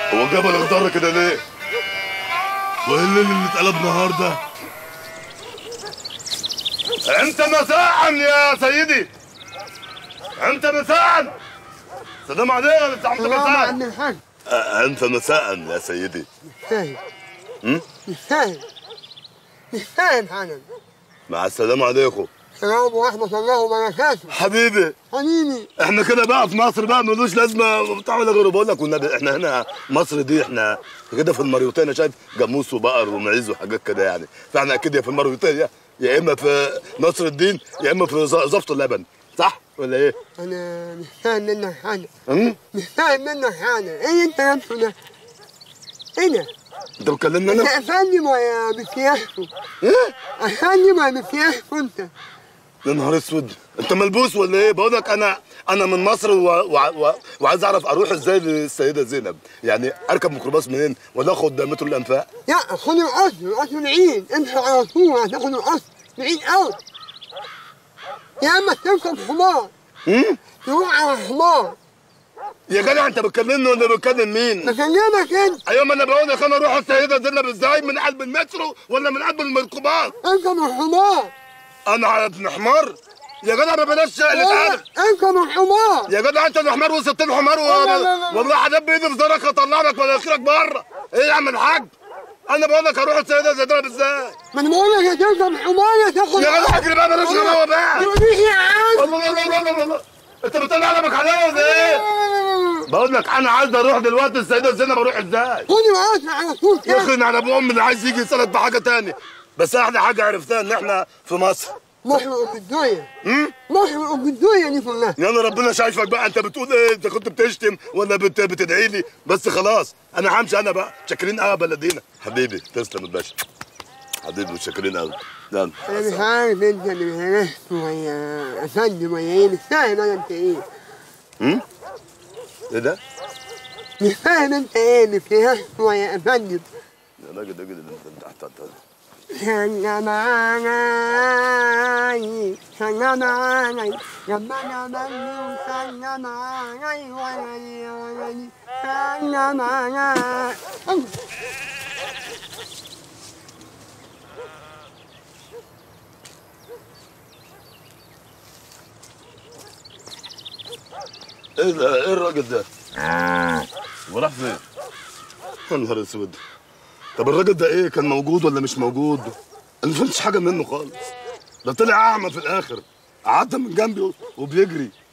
هو الجبل اخضر كده ليه؟ وايه اللي اتقلب نهار ده؟ انت مساء يا سيدي، انت مساء. سلام عليك. انت مساء. عم الحاج. انت مساء يا سيدي. مش فاهم. مش فاهم. مش فاهم حالا. مع السلامة عليكم. السلام ورحمة الله وبركاته. حبيبي حبيبي. احنا كده بقى في مصر بقى ملوش لازمة بتاع ولا غيره. بقول لك والنبي احنا هنا مصر دي احنا كده في المريوطية. شايف جاموس وبقر ومعيز وحاجات كده يعني. فاحنا اكيد يا في المريوطية يا اما في نصر الدين يا اما في زفت اللبن. صح ولا ايه؟ انا مش فاهم منك حاجة. مش فاهم منك حاجة. ايه انت لابسه ده؟ ايه ده؟ انت بتكلمني انا؟ انت افندم ولا بسياسته؟ ايه؟ افندم ولا بسياسته انت؟ يا نهار اسود، انت ملبوس ولا ايه؟ بقول لك انا من مصر وعايز اعرف اروح ازاي للسيده زينب. يعني اركب ميكروباص منين ولا اخد مترو الانفاق؟ لا خد القطر بعيد. امشي على طول هتاخد القطر بعيد قوي. يا اما تركب حمار. تروح على حمار. يا جدع انت بتكلمني ولا بتكلم مين؟ بكلمك انت. ايوه ما انا بقول لك انا اروح السيده زينب ازاي؟ من قلب المترو ولا من قلب الميكروباص؟ اركب الحمار. انا على ابن حمار؟ يا جدع ما بلاش نتعامل. اركب الحمار. يا جدع انت الحمار وسبت الحمار والله هدب بايدي في زرك هطلع لك مناخيرك بره. ايه يا عم الحاج؟ انا بقول لك هروح السيده زينب ازاي؟ ما انا بقول لك هتركب حمار يا تاخد. يا جدع اجري بقى بلاش غباوه بقى. تقوليش يا عم. الله انت بتطلع قلمك عليا ولا ايه؟ بقول لك انا عايز اروح دلوقتي السيده زينب. اروح ازاي؟ خد القطر على طول كده. يخرن على ابو ام اللي عايز يجي يسالك بحاجه تاني. بس احلى حاجه عرفتها ان احنا في مصر. محرق في الدنيا. محرق في الدنيا دي كلها. يلا ربنا شايفك بقى. انت بتقول ايه؟ انت كنت بتشتم ولا بتدعي لي؟ بس خلاص انا همشي انا بقى. شاكرين قوي يا بلدينا. حبيبي تسلم يا باشا. حبيبي متشكرين قوي. يلا انا مش عارف انت اللي هرست ويا افندم ويا ايه. مش فاهم انا انت ايه. ايه ده؟ مش فاهم انت ايه اللي هرست ويا افندم. يا راجل انت تحت. سلم علي سلم علي لما نبني سلم علي ولدي سلم علي. ايه ده؟ ايه الراجل ده؟ وراح فين؟ يا نهار اسود. طب الراجل ده ايه؟ كان موجود ولا مش موجود؟ انا ما فهمتش حاجه منه خالص. ده طلع اعمى في الاخر. قعدت من جنبي وبيجري.